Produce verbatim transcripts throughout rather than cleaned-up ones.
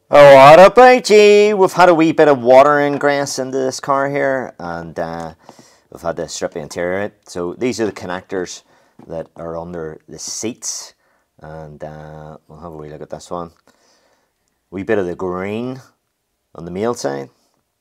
Oh, what about you? We've had a wee bit of water ingress into this car here, and uh, we've had to strip the interior out. So these are the connectors that are under the seats, and uh, we'll have a wee look at this one. Wee bit of the green on the male side.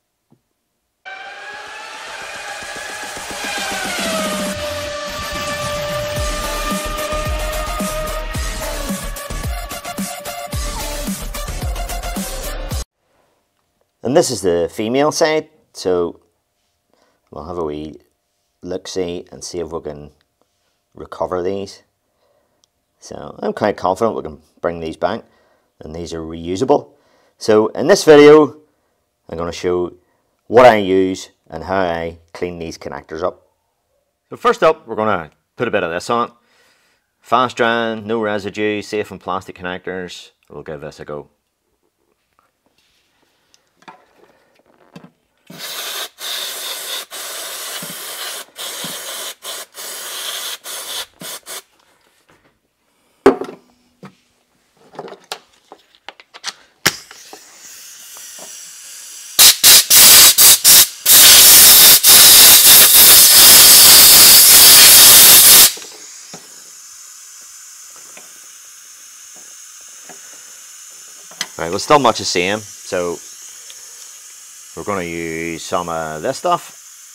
And this is the female side, so we'll have a wee look-see and see if we can recover these. So I'm quite confident we can bring these back, and these are reusable. So in this video, I'm going to show what I use and how I clean these connectors up. So first up, we're going to put a bit of this on. Fast drying, no residue, safe in plastic connectors. We'll give this a go. Right, well, still much the same, so we're going to use some of this stuff.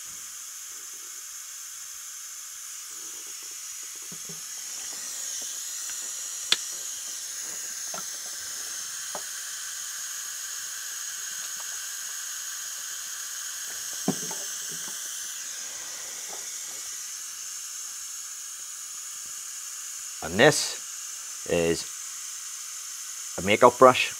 And this is a makeup brush.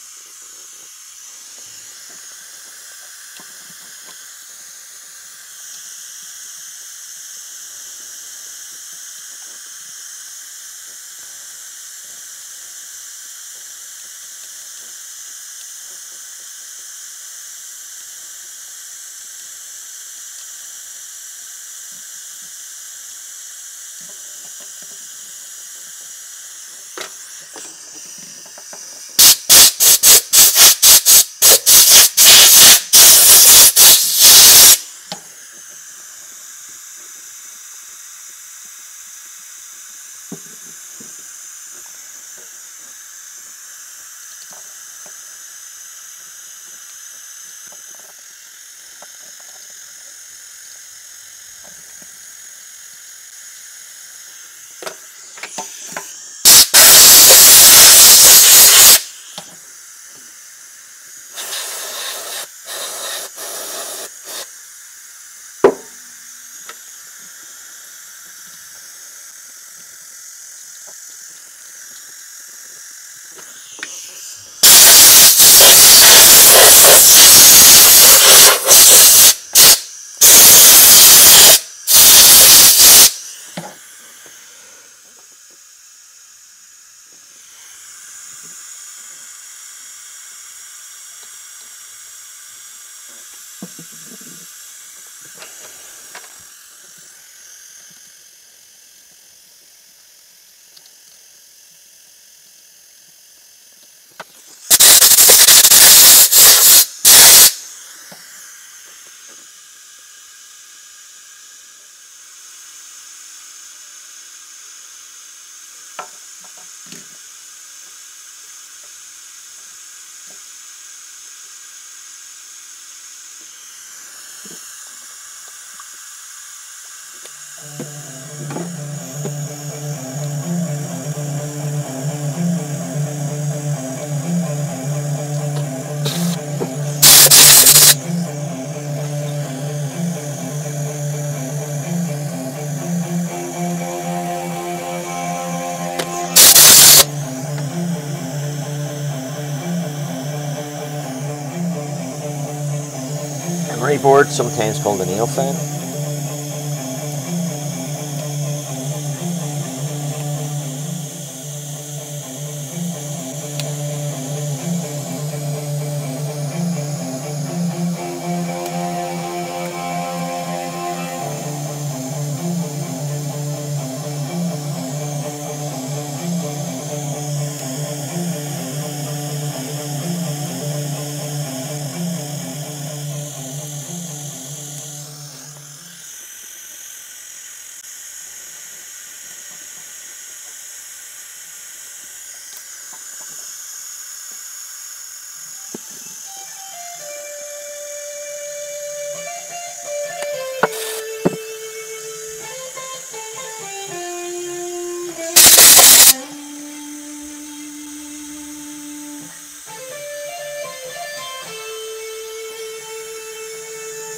Memory board, sometimes called a nail file.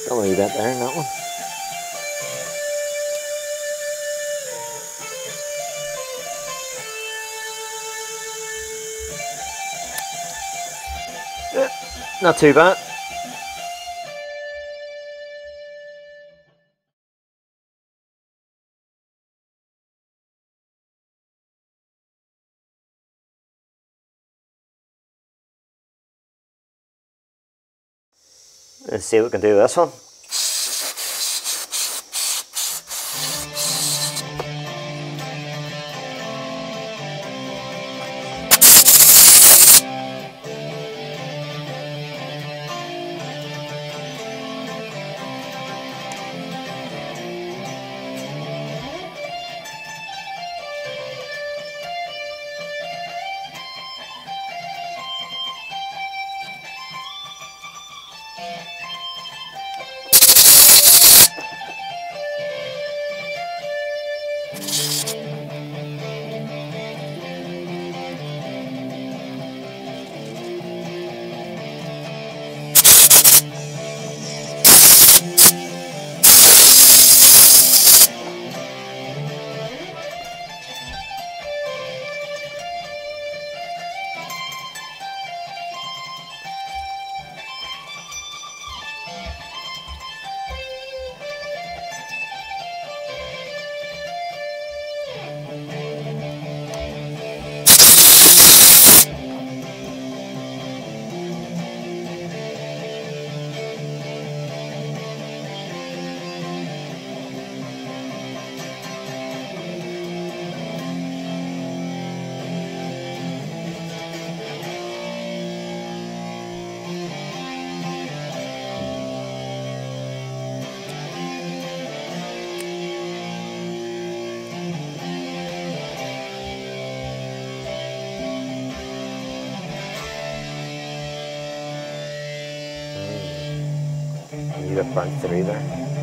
Got a wee bit there in that one. Yeah, not too bad. Let's see what we can do with this one. You got burnt through there.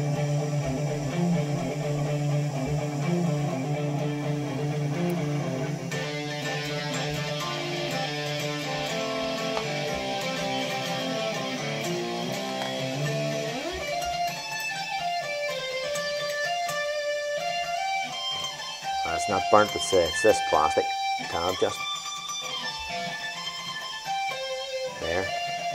Uh, it's not burnt, it's, uh, it's this plastic tab just. There.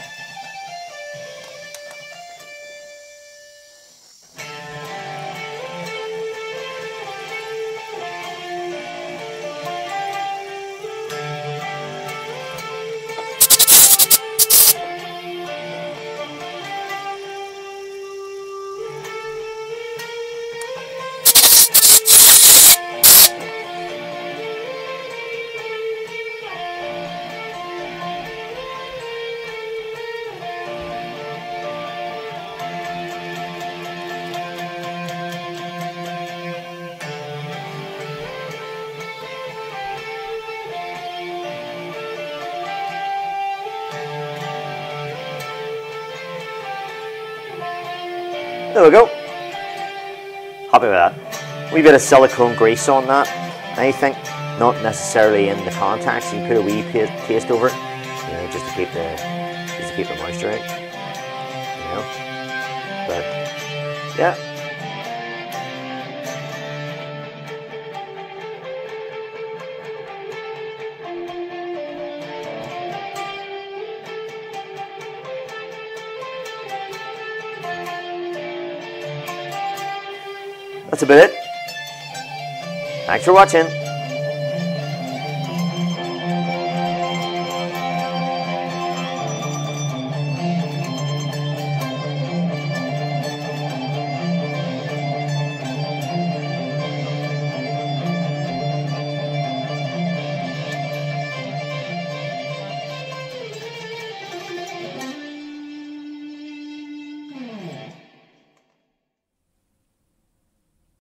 There we go. Happy with that. Wee bit of silicone grease on that, I think. Not necessarily in the contacts. You can put a wee paste over it, you know, just to keep the just to keep the moisture out. You know. But yeah. That's about it. Thanks for watching.